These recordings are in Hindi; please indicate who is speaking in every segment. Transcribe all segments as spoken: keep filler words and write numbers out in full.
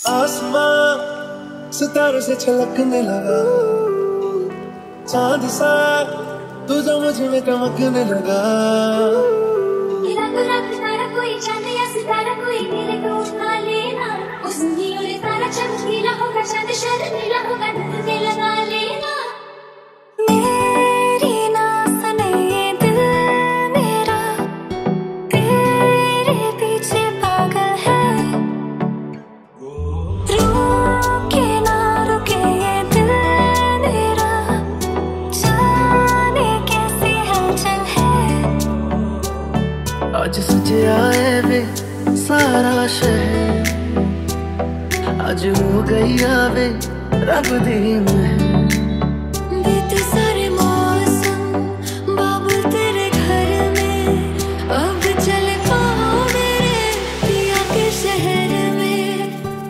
Speaker 1: आसमां सितारों से छलकने लगा, चांद सा तू जो मुझ में चमकने लगा।
Speaker 2: रंग रंग तारा कोई चांद या सितारा कोई तेरे को उठा लेना, उसकी ओर तारा चमकीला होगा, चांद शर्मीला होगा, नजर लगा लेना। मेरी ना सुने ये दिल मेरा, तेरे पीछे पागल है। रुके ना रुके ये दिल मेरा, जाने कैसी हलचल है।
Speaker 1: आज सजया है वे सारा शहर, आज हो गई आवे रब दी महर।
Speaker 2: बीते सारे मौसम बाबू तेरे घर में, अब चल पाओ मेरे पिया के शहर में।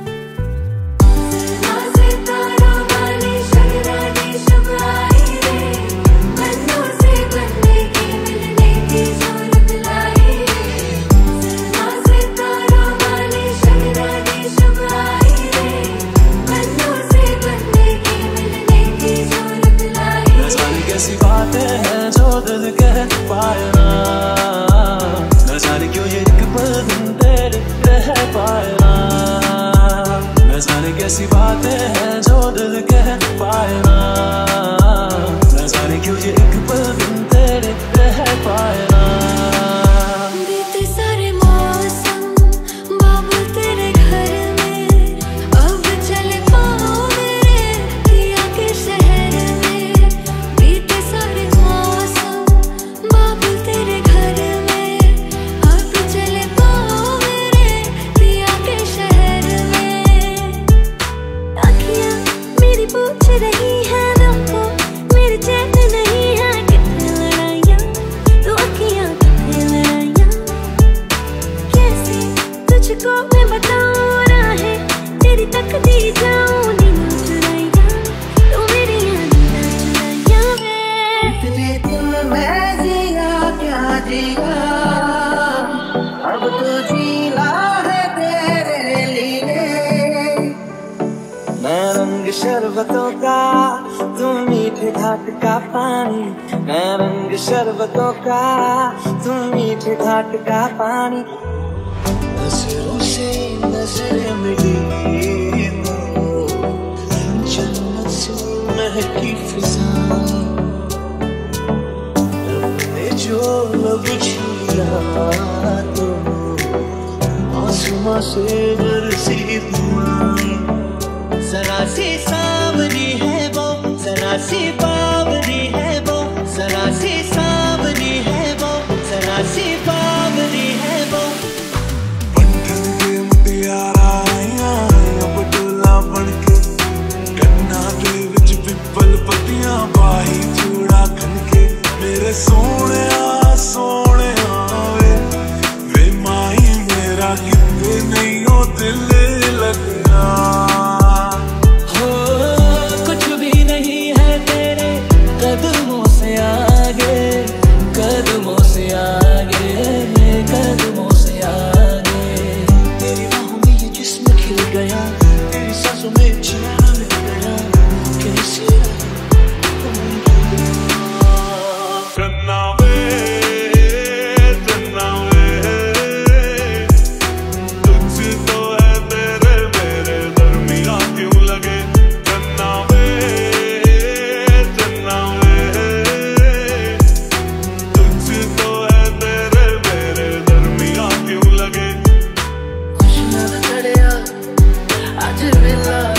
Speaker 2: सितारों वाली शगरानी शब आई रे, बन्नों से बनने की मिलने की जरूरत लाई रे। सितारों वाली शगरानी शब आई रे, बन्नों से बनने की मिलने की जरूरत लाई।
Speaker 1: न जाने कैसी बातें हैं जो दिल कह पाए ना, न जाने क्यों ये एक पल दिन तेरे रह पाए ना। न जाने कैसी बातें हैं जो दिल कह पाए ना, न जाने क्यों ये एक पल दिन तेरे रह पाए ना।
Speaker 2: बीते सारे मौसम बाबू तेरे घर में, अब चल पाओ मेरे पिया के शहर में। बीते सारे मौसम बाबू तेरे घर में, अब चल पाओ मेरे पिया के शहर में। अखियाँ मेरी पूछ रही हैं दिल को, मेरे चैन नहीं है कितने लड़ाइयाँ, तो अखियाँ कितने लड़ाइयाँ। कैसे तुझको मैं बताऊँ राहें तेरी तकती जाऊँ, नींद चुराइयाँ तो मेरी नींद चुराइयाँ वे।
Speaker 1: इतने दिन मैं जिया क्या जिया, अब तो जीना है तेरे लिए। मैं रंग शरबतों का, तुम मीठे घाट का पानी। मैं रंग शरबतों का, तुम मीठे घाट का पानी। नजरों से नजर मिली तो जन्नत से महकी फिजा, ने जो लब छुआ तो आसमां से बरसी दुआएं। जरा सी सावरी है वो, जरा सी बावरी है वो, जरा सी सावरी है वो, जरा सी बावरी है वो। पट्टन के मुटियारा आइयां अब डोला बनके, कन्ना दे विच पिपल पत्तियां बाही चूड़ा खनके। मेरे सोहणिया सोहणिया वे, वे माही मेरा किते नहीं ओ दिल लगना। हो कुछ भी नहीं है तेरे कदमों से आगे, कदमों से आगे, कदमों से आगे। तेरी बाहों में ये जिस्म खिल गया, तेरी सांसों में चैन मिल गया। कैसे चन्ना वे चन्ना वे, तुझ तो है तेरे मेरे दरमियां क्यों लगे। चन्ना वे चन्ना वे, तुझ तो है तेरे मेरे दरमियां क्यों लगे। खुशियां चढ़िया आज वेला